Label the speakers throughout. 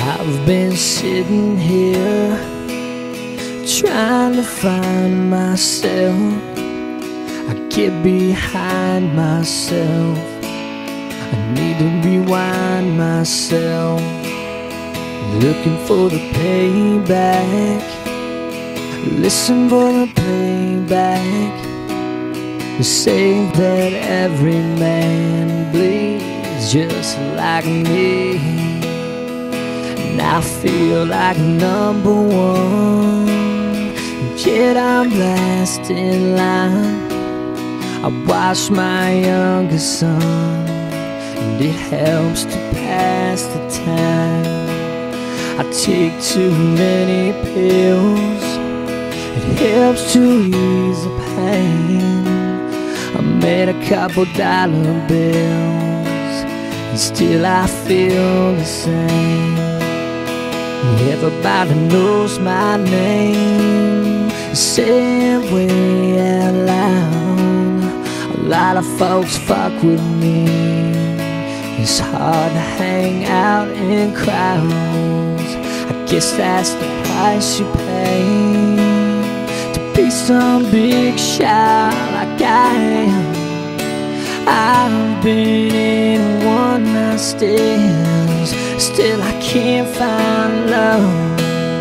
Speaker 1: I've been sitting here trying to find myself. I get behind myself. I need to rewind myself, looking for the payback. Listen for the playback. They say that every man bleeds just like me, and I feel like number one, yet I'm last in line. I watch my youngest son, and it helps to pass the time. I take too many pills, it helps to ease the pain. I made a couple dollar bills, and still I feel the same. Everybody knows my name, say it way out loud. A lot of folks fuck with me. It's hard to hang out in crowds. I guess that's the price you pay to be some big shot like I am. I've been in one-night stands, still I can't find love.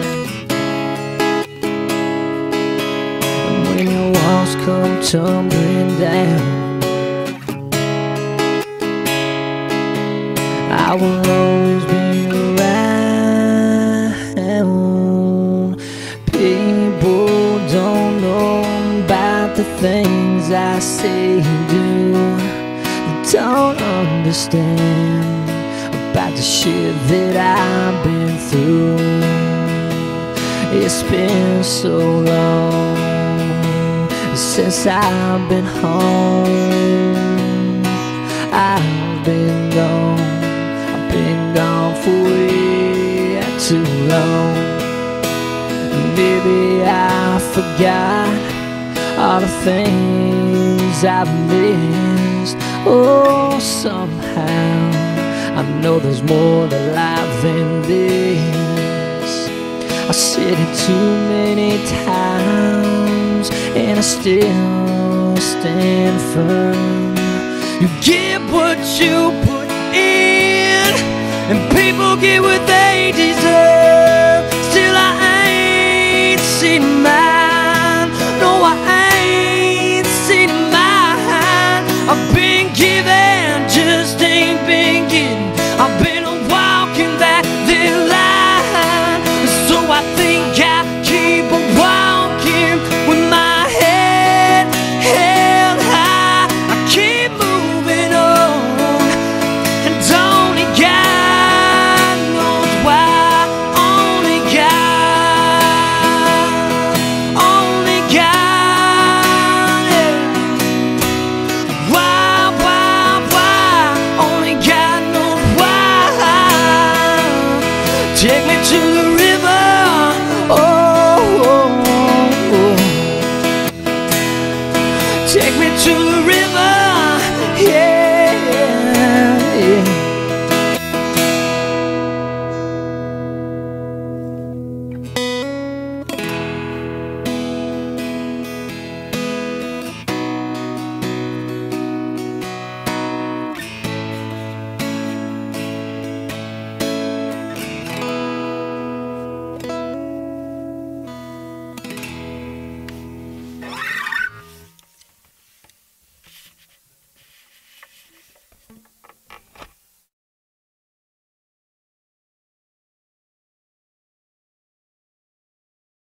Speaker 1: And when your walls come tumbling down, I will always be around. People don't know about the things I say and do. They don't understand about the shit that I've been through. It's been so long since I've been home. I've been gone for way too long. Maybe I forgot all the things I've missed. Oh, somehow I know there's more to life than this. I said it too many times, and I still stand firm. You get what you put in, and people get what they deserve. Still I ain't seen my